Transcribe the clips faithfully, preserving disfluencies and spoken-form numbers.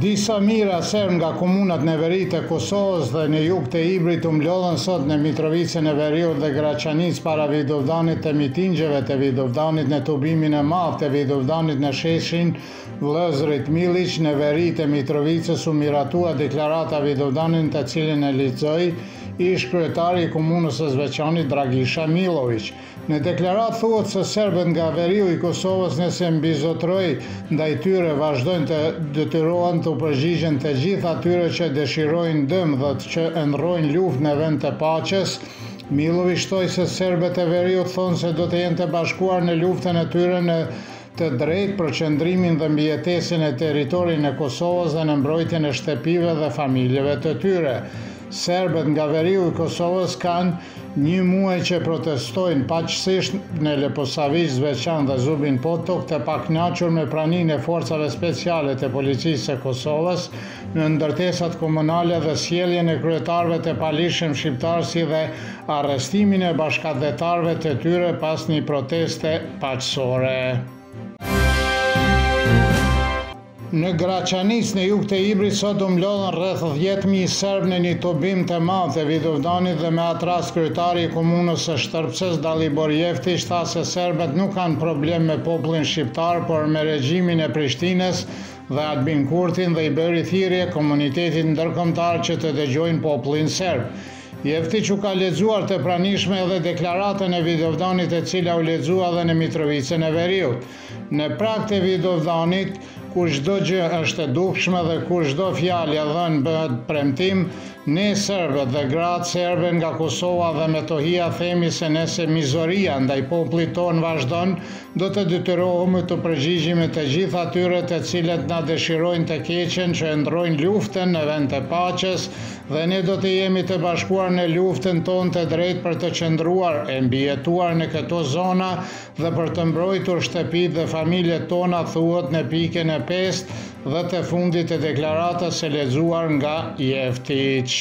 Disa mira serb nga komunat në veri të Kosovës dhe në jug të Ibrit u mlodhen sot në Mitrovicën e Veriut dhe Graçanicë para Vidovdanit të mitingjeve të Vidovdanit në tubimin e madh të Vidovdanit në sheshin Vllëzrit Miliq në veri të Mitrovicës u miratua deklarata Vidovdanit të cilën e lexoi ish kryetari i komunës së Zveçanit Dragisha Milović. Në deklarat thuhet se serbët nga veriu i Kosovës nëse mbizotroi ndaj tyre vazhdojnë të detyrohen të përgjigjen të gjithë atyre që dëshirojnë dëm dhe që ndrojnë luftë në vend të paqes. Milović thoi se serbët e veriut thonë se do të jenë të bashkuar në luftën e tyre në të drejtë për qëndrimin dhe mbijetesën e territorit në Kosovës dhe në mbrojtjen e shtëpive dhe familjeve të tyre. Serbët nga veriu i Kosovës kanë një muaj që protestojnë paqësisht në Leposavić, Zveçan dhe Zubin Potok të pakënaqur me praninë e forcave speciale të policisë së Kosovës në ndërtesat komunale dhe sjelljen e kryetarëve të palishëm shqiptar si dhe arrestimin e bashkëdhetarëve të tyre pas një proteste paqësore. Në Graçanicë në jug të Ibrit sot u mlodhen rreth dhjetë mijë serbë në një tubim të madh të Vidovdanit dhe me atë rast kryetari i komunës së Shtërpsës Dalibor Jeftić tha se serbët nuk kanë problem me popullin shqiptar, por me regjimin e Prishtinës dhe Albin Kurtin dhe i bëri thirrje komunitetit ndërkombëtar që të dëgjojnë popullin serb. Jeftić u ka lexuar të pranishme edhe deklaratën e Vidovdanit e cila u lexua edhe në Mitrovicën e Veriut. Në prag të Vidovdanit, ku çdo gjë është e dukshme dhe ku çdo fjalë e dhënë bëhet premtim, ne serbët dhe gratë serbe nga Kosova dhe me tohia themi se nëse mizoria ndaj popullit ton vazhdon, do të detyrohemi të përgjigjemi të gjithë atyre të cilët na dëshirojnë të keqen që ndrojnë luftën në vend të paqes dhe ne do të jemi të bashkuar në luftën tonë të drejtë për të qëndruar e mbijetuar në këto zona dhe për të mbrojtur shtëpitë dhe familjet tona, thuhet në pikën e pesë dhe të fundit të deklaratës së lexuar nga Jeftić.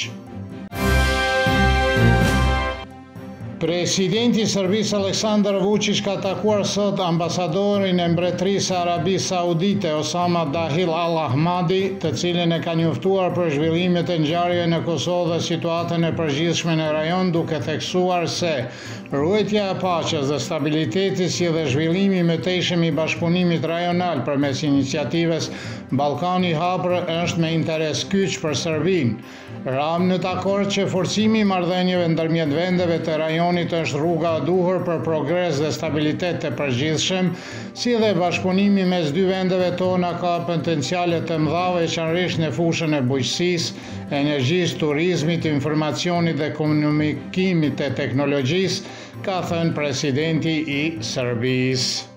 Presidenti i Serbisë Aleksandar Vučić ka takuar sot ambasadorin e Mbretërisë së Arabisë Saudite Osama Dahil Al Ahmadi, të cilin e ka njoftuar për zhvillimet e ngjarjeve në Kosovë dhe situatën e përgjithshme në rajon, duke theksuar se ruajtja e paqes dhe stabilitetit si dhe zhvillimi i mëtejshëm i bashkëpunimit rajonal përmes iniciativës Ballkani i Hapur është me interes kyç për Serbinë. Ram në dakord që forcimi i marrëdhënieve ndërmjet vendeve të rajonit është rruga e duhur për progres dhe stabilitet të përgjithshëm, si dhe bashkëpunimi mes dy vendeve tona ka potenciale të mëdha veçanërisht në fushën e bujqësisë, energjisë, turizmit, informacionit dhe komunikimit të teknologjisë, ka thënë presidenti i Serbisë.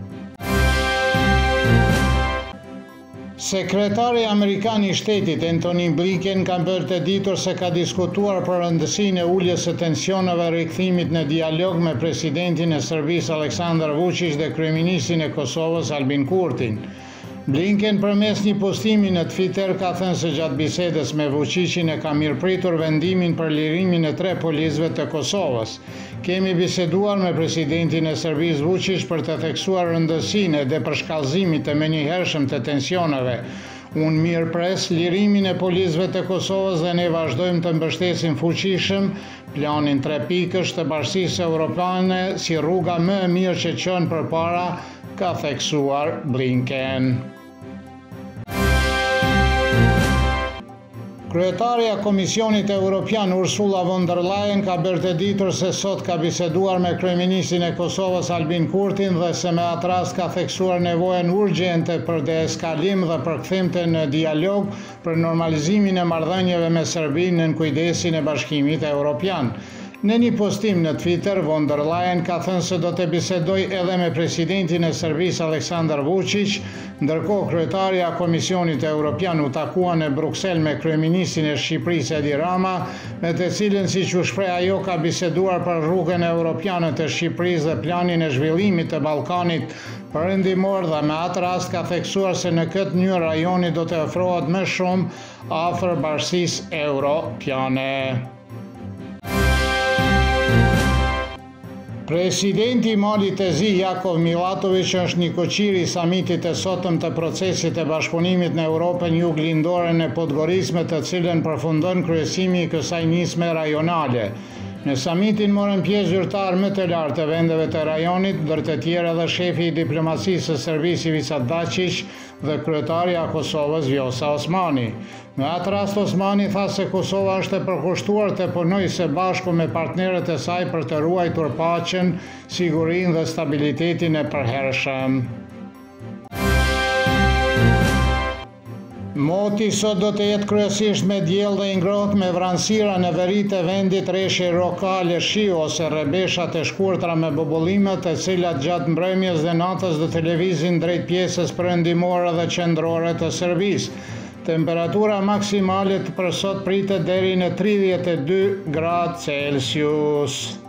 Sekretari Amerikan i Shtetit Antony Blinken ka bërë të ditur se ka diskutuar për rëndësinë e uljes së tensioneve rikthimit në dialog me presidentin e Serbisë Aleksandar Vučić dhe kryeministrin e Kosovës Albin Kurtin. Blinken përmes një postimi në Twitter ka thënë se gjatë bisedës me Vučićin e ka mirëpritur vendimin për lirimin e tre policëve të Kosovës. Kemi biseduar me presidentin e Serbisë Vučić për të theksuar rëndësinë e përshkallëzimit të menjëhershëm të tensioneve. Unë mirëpres lirimin e policëve të Kosovës dhe ne vazhdojmë të mbështesim fuqishëm planin tre pikësh të Bashkisë Evropiane si rruga më e mirë që çon përpara, ka theksuar Blinken. Kryetaria Komisionit Evropian Ursula von der Leyen ka bërë të ditur se sot ka biseduar me kryeministrin e Kosovës Albin Kurtin dhe se me atë rast ka theksuar nevojën urgjente për deeskalim dhe përkthim të në dialog për normalizimin e marrëdhënieve me Serbinë në kujdesin e Bashkimit Evropian. Në një postim në Twitter, von der Leyen ka thënë se do të bisedoj edhe me presidentin e Serbisë Aleksandar Vučić, ndërkohë kryetaria e Komisionit Evropian u takua në Bruksel me kryeministrin e Shqipërisë Edi Rama, me të cilën siç u shpreh ajo ka biseduar për rrugën evropiane të Shqipërisë dhe planin e zhvillimit të Ballkanit perëndimor dhe me atë rast ka theksuar se në këtë mënyrë rajoni do të ofrohet më shumë afër bashkisë evropiane. Presidenti i Malit të Zi, Jakov Milatović, është një koqir i samitit të sotëm të procesit e bashkëpunimit në Europën juglindore në Podgorizme, të cilën përfundon kryesimi i kësaj nisme rajonale. Në samitin morën pjesë zyrtarë më të lartë të vendeve të rajonit, ndër të tjerë edhe shefi i diplomacisë së Serbisë Ivica Dačić dhe kryetaria e Kosovës Vjosa Osmani. Në atë rast Osmani tha se Kosova është e përkushtuar të punojë së bashku me partnerët e saj për të ruajtur paqen, sigurinë dhe stabilitetin e përhershëm. Moti sot do të jetë kryesisht me diell dhe i ngrohtë, me vranësira në veri të vendit, reshje lokale shi ose rrebesha të shkurtra me bobullime, të cilat gjatë mbrëmjes dhe natës do të lëvizin drejt pjesës perëndimore dhe qendrore të Serbisë. Temperatura maksimale për sot pritet deri në tridhjetë e dy gradë Celsius.